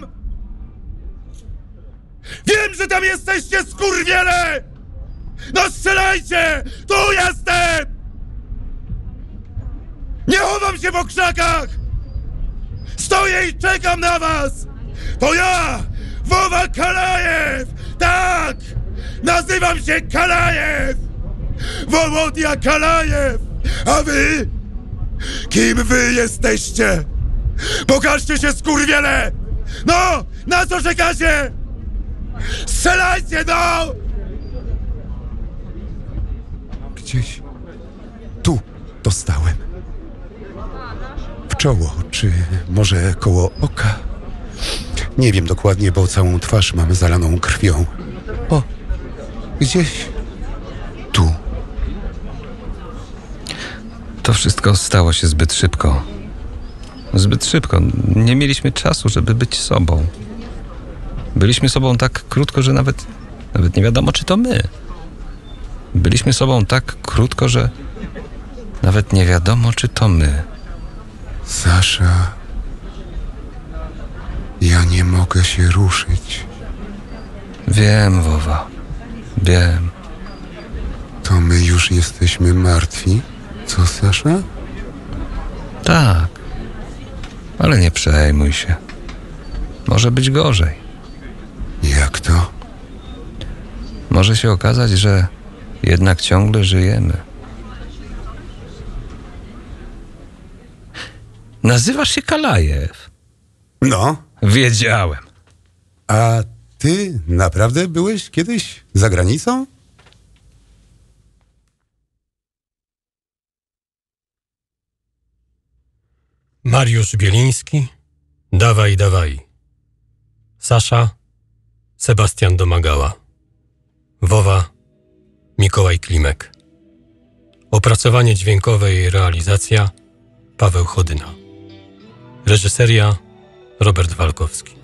Wiem, że tam jesteście, skurwiele! No strzelajcie! Tu jestem! Nie chowam się po krzakach! Stoję i czekam na was! To ja, Wowa Kalajew! Tak! Nazywam się Kalajew! Wołodia Kalajew! A wy? Kim wy jesteście? Pokażcie się, skurwiele! No! Na co czekacie? Strzelajcie, no! Gdzieś tu dostałem. W czoło, czy może koło oka? Nie wiem dokładnie, bo całą twarz mam zalaną krwią. O, gdzieś tu. To wszystko stało się zbyt szybko. Zbyt szybko. Nie mieliśmy czasu, żeby być sobą. Byliśmy sobą tak krótko, że nawet, nawet nie wiadomo, czy to my. Byliśmy sobą tak krótko, że nawet nie wiadomo, czy to my. Sasza, ja nie mogę się ruszyć. Wiem, Wowa. Wiem. To my już jesteśmy martwi? Co, Sasza? Tak. Ale nie przejmuj się. Może być gorzej. Jak to? Może się okazać, że jednak ciągle żyjemy. Nazywasz się Kalajew. No, Wiedziałem. a ty naprawdę byłeś kiedyś za granicą? Mariusz Bieliński, Dawaj, dawaj. Sasza, Sebastian Domagała. Wowa, Mikołaj Klimek. Opracowanie dźwiękowe i realizacja Paweł Chodyna. Reżyseria Robert Walkowski.